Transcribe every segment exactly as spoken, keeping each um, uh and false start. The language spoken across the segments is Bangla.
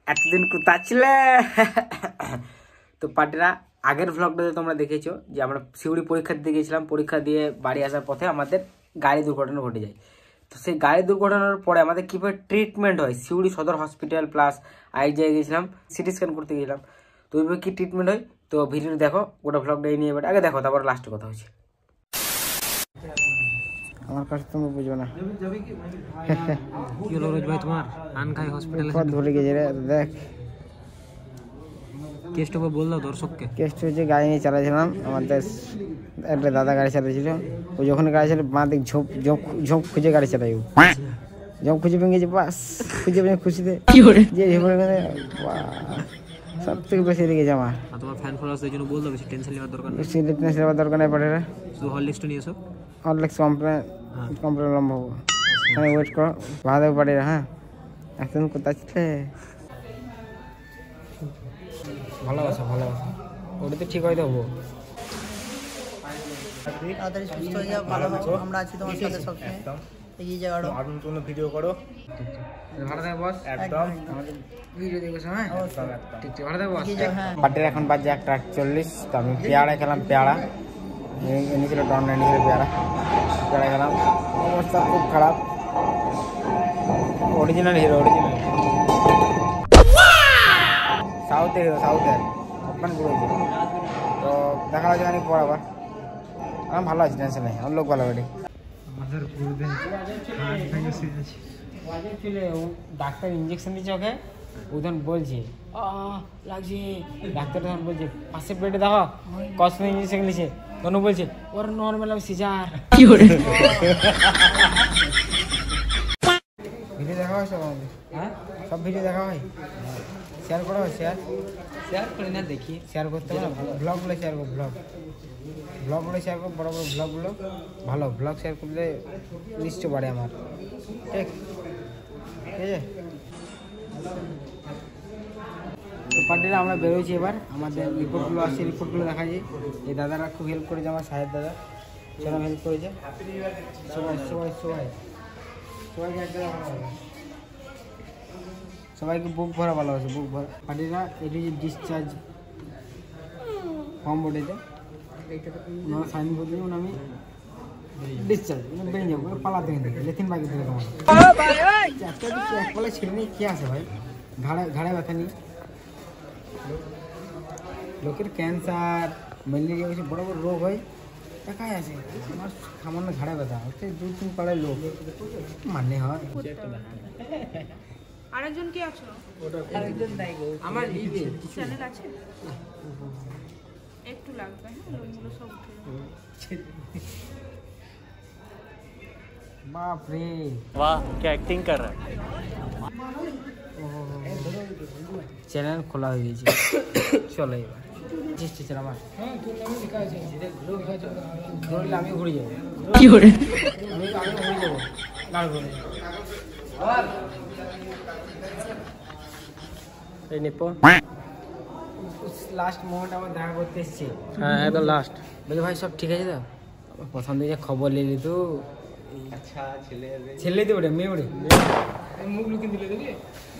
এতদিন কোথায় ছিলে? তো পার্টিরা আগের ভ্লগটাতে তোমরা দেখেছো যে আমরা শিউড়ি পরীক্ষা দিতে গিয়েছিলাম। পরীক্ষা দিয়ে বাড়ি আসার পথে আমাদের গাড়ি দুর্ঘটনা ঘটে যায়। তো সেই গাড়ি দুর্ঘটনার পরে আমাদের কীভাবে ট্রিটমেন্ট হয়, শিউড়ি সদর হসপিটাল প্লাস আই জায়গায় গেছিলাম, সিটি স্ক্যান করতে গেছিলাম। তো ওইভাবে কী ট্রিটমেন্ট হয় তো ভিডিওটা দেখো, ওটা ভ্লগটা এই নিয়ে এবার আগে দেখো, তারপর লাস্টে কথা হচ্ছে। আমার কাছে তুমি বুঝবে না কি হলো রোজ ভাই, তোমার আন খাই হসপিটালে ধরে গেছে রে। দেখ কেসটা বল দাও দর্শককে। কেসটা হচ্ছে গাড়ি নিয়ে চালাচ্ছিলাম, আমাদের একটা দাদা গাড়ি চালাচ্ছিল। ও যখন গাড়ি চালে মা দেখ ঝোঁক ঝোঁক ঝোঁক খুঁজে গাড়ি চালাই, ও ঝোঁক খুঁজে ভেঙেছে, বাস খুঁজে ভেঙে খুশিতে যে সব থেকে বেশি লেগেছে আমার। তোমার ফ্যান ফলোয়ার্সদের জন্য বল দাও বেশি টেনশন নেওয়ার দরকার নেই, বেশি টেনশন নেওয়ার দরকার নেই। পারে শুধু হরলিক্সটা নিয়ে এসো, হরলিক্স কমপ্লেন কমপ্লেন লম্বা হবো, মানে ওয়েট করো ভালো দেখো পারে। হ্যাঁ এখন কোথায় ছিলে? ভালোবাসা ভালোবাসা ওটা তো ঠিক হয়ে দেবো, তাড়াতাড়ি সুস্থ হয়ে যাও, ভালো হবে। আমরা আছি তোমার সাথে সবসময়। এগিয়ে যাও, আরো আরো নতুন ভিডিও করো। ভালো থাকো বস, একদম আমাদের ভিডিও দেখো সময় ঠিক ঠিক ভালো থাকো বস। পার্টির এখন বাজে একটা আটচল্লিশ। তো আমি পেয়ারা খেলাম, পেয়ারা এনেছিল টন এনেছিল পেয়ারা পেয়ারা খেলাম। অবস্থা খুব খারাপ, অরিজিনাল হিরো অরিজিনাল সাউথের হিরো সাউথের ওপেন করেছে। তো দেখা হচ্ছে অনেক পর আবার। আমি ভালো আছি, টেনশন নেই, আমার লোক ভালো বাড়ি। ডাক্তার ইঞ্জেকশন দিচ্ছে ওকে, ও তখন বলছে লাগছে, ডাক্তার তখন বলছে পাশে পেটে দেখো কষ্ট ইঞ্জেকশন নিয়েছে, তখন বলছে ওর নর্মাল সিজার। ভিডিও দেখা হয় সব আমাদের, হ্যাঁ সব ভিডিও দেখা হয়, শেয়ার করা হয়। শেয়ার শেয়ার করে না দেখি, শেয়ার করতে হবে, ব্লগগুলো শেয়ার করো, ব্লগ ব্লগগুলো শেয়ার করো, বড়ো বড়ো ব্লগগুলো ভালো ব্লগ শেয়ার করলে নিশ্চয় বাড়ে আমার, ঠিক ঠিক আছে। তো পার্টিরা আমরা বেরোচ্ছি এবার, আমাদের রিপোর্টগুলো আসছে, রিপোর্টগুলো দেখা যায়। এই দাদারা খুব হেল্প করেছে, আমার সাহেব দাদা সেরকম হেল্প করেছে। সবাই সবাই সবাই সবাইকে একটা সবাইকে বুক ভরা ভালো আছে, বুক ভরা। পার্টিরা এটি যে ডিসচার্জ ফর্ম বোর্ডেতে ওনারা সাইন করে দেবেন, আমি ডিসচার্জ বেরিয়ে যাবো, পালাতে থেকে লেথিন বাকি থেকে তোমার এক পালে ছেড়ে নিয়ে কে আসে ভাই, ঘাড়ে ঘাড়ে ব্যথা নিয়ে। লোকের ক্যান্সার ম্যালেরিয়া কিছু বড় বড় রোগ হয়, একাই আসে, আমার সামান্য ঘাড়ে ব্যথা হচ্ছে, দু তিন পাড়ায় লোক মানে হয়। আরেকজন কি আছো? আরেকজন নাই গো, আমার লিভে চ্যানেল আছে একটু লাগবে, হ্যাঁ লোকগুলো সব উঠে। बाप रे वाह क्या एक्टिंग कर रहा है। চ্যানেল খোলা হয়ে গেছে, চলো এবার চল আমার ধরলে আমি ঘুরে যাবো, কি করে আমি আমি ঘুরে যাবো গাড়ি ঘুরে এই নেপো। লাস্ট মোমেন্ট আমার দেখা করতে এসছি, হ্যাঁ একদম লাস্ট। বলি ভাই সব ঠিক আছে তো? প্রথম দিকে খবর নিলি তো, আচ্ছা ছেলে ছেলে দিয়ে ওটা মেয়ে ওটা মুখ লুকিয়ে দিলে দেখি।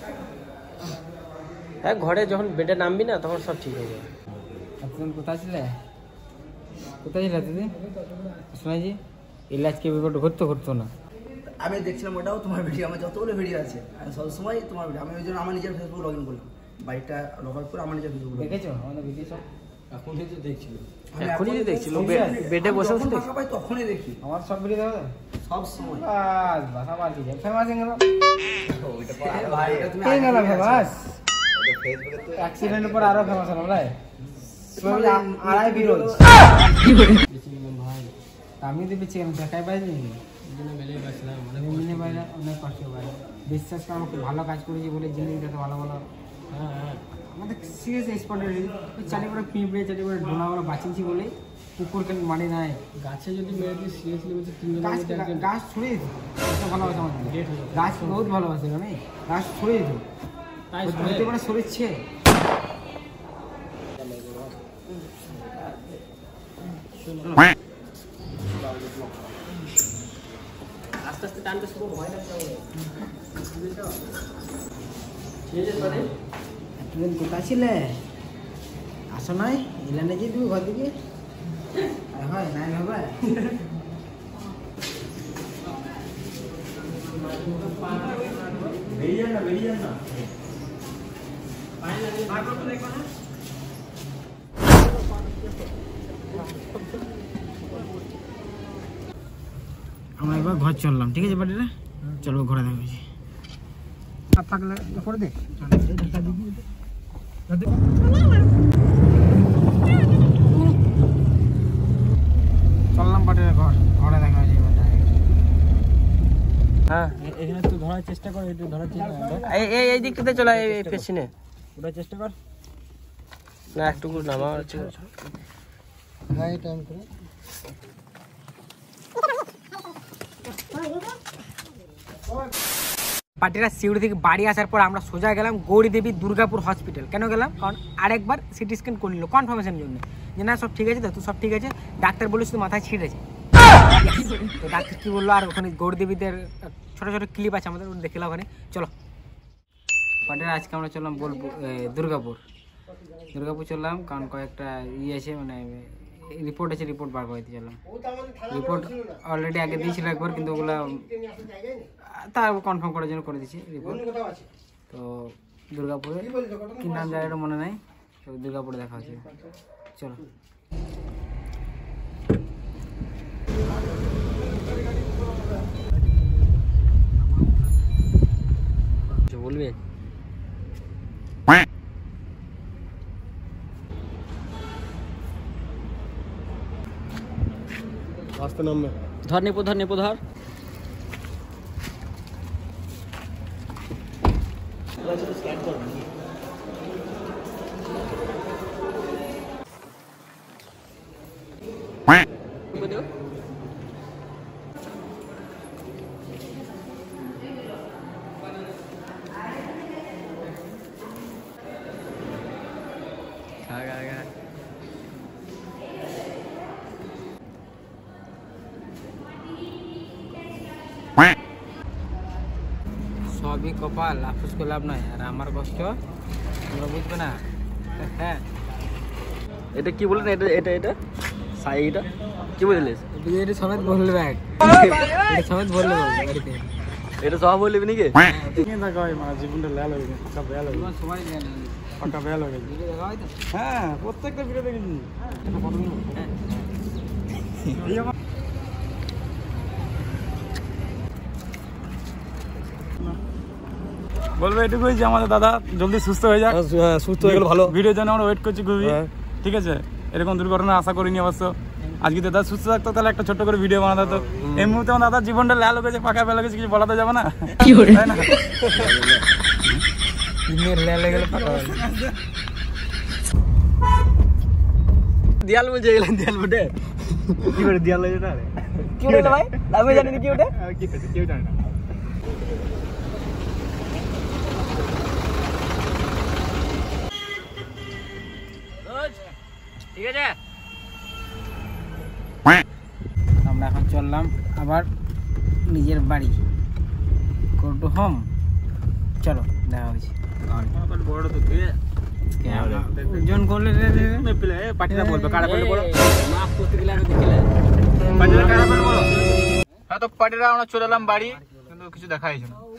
হ্যাঁ ঘরে যখন বেডে নামবি না তখন সব ঠিক হয়ে যাবে। তুমি কোথায় ছিলে, কোথায় ছিলে দিদি? শোনাইছি ইলাজকে ব্যাপারটা ঘুরতে ঘুরতো না, আমি দেখছিলাম ওটাও তোমার ভিডিও, আমার যতগুলো ভিডিও আছে আমি সবসময় তোমার ভিডিও, আমি ওই জন্য আমার নিজের ফেসবুক লগ ইন করলাম, বাড়িটা লগ আউট করে আমার নিজের ফেসবুক দেখেছো আমাদের ভিডিও সব। এখনই তো দেখছিল, এখনই তো দেখছিল বেডে বসে বসে দেখছি, তখনই দেখি আমার সব ভিডিও দেখো সব সময়। বাস বাস আবার কি ফেমাস হয়ে গেল, ভাই এটা তুমি কে গেল ফেমাস? অ্যাক্সিডেন্টের পর আরো ফেমাস হলো ভাই, আড়াই বিরোধ ভাই। আমি তো বেঁচে গেলাম, দেখাই পাইনি অনেক কষ্ট ভাই। বিশ্বাস করে আমাকে ভালো কাজ করেছি বলে জিনিস দেখে ভালো ভালো। হ্যাঁ হ্যাঁ আমাদের সিরিয়াস স্পটের চারি করে পিঁপড়ে চারি করে ঢোলা বলে বাঁচিয়েছি বলে কুকুর কেন মারি নাই। গাছে যদি মেয়েদের সিরিয়াসলি বলছে গাছ ছড়িয়ে দিত, ভালোবাসে আমাদের গাছ বহুত ভালোবাসে, মানে গাছ ছড়িয়ে দিত, তাই ছড়িয়ে মানে সরিচ্ছে। আস্তে আস্তে টানতে শুরু হয় না। এতদিন কোথা ছিলে আসো নাই ইলানে যে তুমি ঘর দিকে হয় নাই হবে বেরিয়ে না বেরিয়ে না আমরা একবার ঘর চললাম ঠিক আছে বাড়িটা চলো ঘোরা দেখেছি করে দে চললাম পাটের ঘর ঘরে দেখা হয়েছে হ্যাঁ এখানে তুই ধরার চেষ্টা কর একটু ধরার চেষ্টা কর এই এই এই দিকটাতে চলে এই পেছনে ওটা চেষ্টা কর না একটু নামা আছে হ্যাঁ এই টাইম করে পাটিরা সিউড়ি থেকে বাড়ি আসার পর আমরা সোজা গেলাম গৌরী দেবী দুর্গাপুর হসপিটাল কেন গেলাম কারণ আরেকবার সিটি স্ক্যান করে নিল কনফার্মেশনের জন্য যে না সব ঠিক আছে তো তুই সব ঠিক আছে ডাক্তার বলে শুধু মাথায় ছিঁড়েছে তো ডাক্তার কি বললো আর ওখানে গৌরী দেবীদের ছোটো ছোটো ক্লিপ আছে আমাদের ওটা দেখলাম ওখানে চলো পাটিরা আজকে আমরা চললাম বলবো দুর্গাপুর দুর্গাপুর চললাম কারণ কয়েকটা ইয়ে আছে মানে রিপোর্ট আছে রিপোর্ট বার করতে চললাম রিপোর্ট অলরেডি আগে দিয়েছিল একবার কিন্তু ওগুলো তার কনফার্ম করার জন্য করে দিচ্ছি রিপোর্ট তো দুর্গাপুরে কি নাম জায়গাটা মনে নাই তো দুর্গাপুরে দেখা হচ্ছে চলো বলবে রাস্তা নামবে ধর নেপো ধর নেপো ধর সবই কপাল আফসোস করে লাভ নাই আর আমার কষ্ট তোমরা বুঝবে না হ্যাঁ এটা কি বললেন এটা এটা এটা সাইডটা কি বললিস এটা সমেত বললে ব্যাগ এটা সমেত বললে বাড়িতে এটা সব বলবি নাকি জীবনটা লাল হয়ে গেছে সব লাল হয়ে গেছে সবাই জানে পাকা লাল হয়ে গেছে ভিডিও দেখা হয় তো হ্যাঁ প্রত্যেকটা ভিডিও দেখেছি বলবো এটুকুই যে আমাদের দাদা জলদি সুস্থ হয়ে যাক সুস্থ হয়ে গেল ভালো ভিডিওর জন্য আমরা ওয়েট করছি খুবই ঠিক আছে এরকম দুর্ঘটনা আশা করিনি অবশ্য আজকে দাদা সুস্থ থাকতো তাহলে একটা ছোট্ট করে ভিডিও বানাতে হতো এই মুহূর্তে আমার দাদার জীবনটা লাল হয়ে গেছে পাকা ফেলা গেছে কিছু বলাতে যাবে না তাই না দিনের লেলে গেলে পাকা হবে দিয়াল বলছে গেলেন দিয়াল বটে কি করে দিয়াল লাগে না কি ওটা ভাই আমি জানি না কি ওটা কি করছে কেউ জানে না ঠিক আছে আমরা এখন চললাম আবার নিজের বাড়ি গো টু হোম চলো দেখা হয়েছে বড় তো তুই ওজন করলে পাটিটা বলবে কারা বলবে বলো মাফ করতে গেলে আমি দেখলে পাটিটা কারা বলবে বলো হ্যাঁ তো পাটিরা আমরা চলে এলাম বাড়ি কিন্তু কিছু দেখা হয়েছে না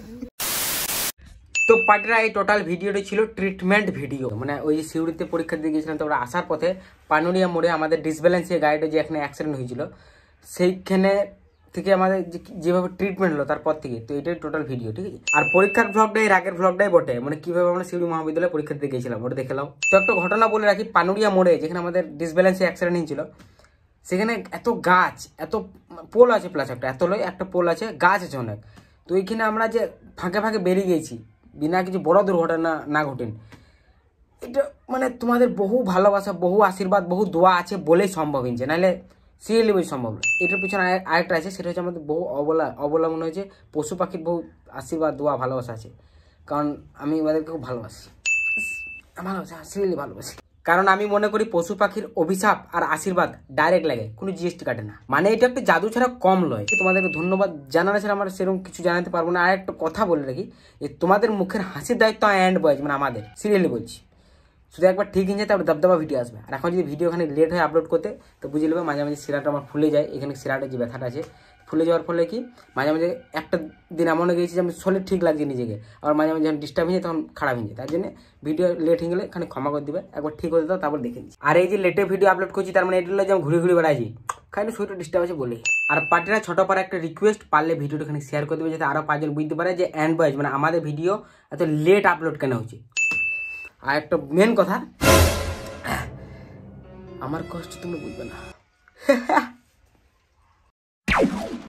তো পাটিরা এই টোটাল ভিডিওটি ছিল ট্রিটমেন্ট ভিডিও মানে ওই যে সিউড়িতে পরীক্ষা দিয়ে গেছিলাম তো ওরা আসার পথে পানুরিয়া মোড়ে আমাদের ডিসব্যালেন্সে গাড়িটা যে এখানে অ্যাক্সিডেন্ট হয়েছিল সেইখানে থেকে আমাদের যেভাবে ট্রিটমেন্ট হলো তারপর থেকে তো এটাই টোটাল ভিডিও ঠিক আছে আর পরীক্ষার ভ্লগটাই আগের ভ্লগটাই বটে মানে কিভাবে আমরা সিউড়ি মহাবিদ্যালয়ে পরীক্ষা দিয়ে গেছিলাম ওটা দেখলাম তো একটা ঘটনা বলে রাখি পানুরিয়া মোড়ে যেখানে আমাদের ডিসব্যালেন্সে অ্যাক্সিডেন্ট হয়েছিল সেখানে এত গাছ এত পোল আছে প্লাস একটা এত লয় একটা পোল আছে গাছ আছে অনেক তো এইখানে আমরা যে ফাঁকে ফাঁকে বেরিয়ে গেছি বিনা কিছু বড় দুর্ঘটনা না ঘটেন এটা মানে তোমাদের বহু ভালোবাসা বহু আশীর্বাদ বহু দোয়া আছে বলেই সম্ভব হয়েছে নাহলে সিরিয়ালি বই সম্ভব না এটার পিছনে আরেকটা আছে সেটা হচ্ছে আমাদের বহু অবলা অবলম্বন হয়েছে পশু পাখির বহু আশীর্বাদ দোয়া ভালোবাসা আছে কারণ আমি ওদেরকে খুব ভালোবাসি ভালোবাসি সিরিয়ালি ভালোবাসি কারণ আমি মনে করি পশু পাখির অভিশাপ আর আশীর্বাদ ডাইরেক্ট লাগে, কোনো জিএসটি কাটে না। মানে এটা একটা জাদু ছাড়া কম লয়। তোমাদেরকে ধন্যবাদ জানানো ছাড়া আমার সেরকম কিছু জানাতে পারবো না। আর একটা কথা বলে রাখি, যে তোমাদের মুখের হাসির দায়িত্ব অ্যান্ড বয়েজ মানে আমাদের, সিরিয়ালি বলছি। শুধু একবার ঠিক হয়ে যায় তারপর দাবদাবা ভিডিও আসবে। আর এখন যদি ভিডিও এখানে লেট হয় আপলোড করতে তো বুঝে নেবে মাঝে মাঝে শিরাটা আমার ফুলে যায়, এখানে শিরাটা যে ব্যথাটা আছে ফুলে যাওয়ার ফলে কি মাঝে মাঝে একটা দিন এমন হয়ে গেছি যে আমি শরীর ঠিক লাগছে নিজেকে, আবার মাঝে মাঝে যখন ডিস্টার্ব হয়ে যায় তখন খারাপ হয়ে যায়। তার জন্য ভিডিও লেট হয়ে গেলে এখানে ক্ষমা করে দিবে, একবার ঠিক হতে দাও তারপর দেখে নিচ্ছি। আর এই যে লেটে ভিডিও আপলোড করছি তার মানে এটা হলো যে আমি ঘুরে ঘুরে বেড়াইছি, খালি শরীরটা ডিস্টার্ব আছে বলে। আর পার্টিরা ছোট পারে একটা রিকোয়েস্ট, পারলে ভিডিওটা এখানে শেয়ার করে দেবে যাতে আরও পাঁচজন বুঝতে পারে যে অ্যান্ড বয়েজ মানে আমাদের ভিডিও এত লেট আপলোড কেন হচ্ছে। আর একটা মেন কথা, আমার কষ্ট তোমরা বুঝবে না।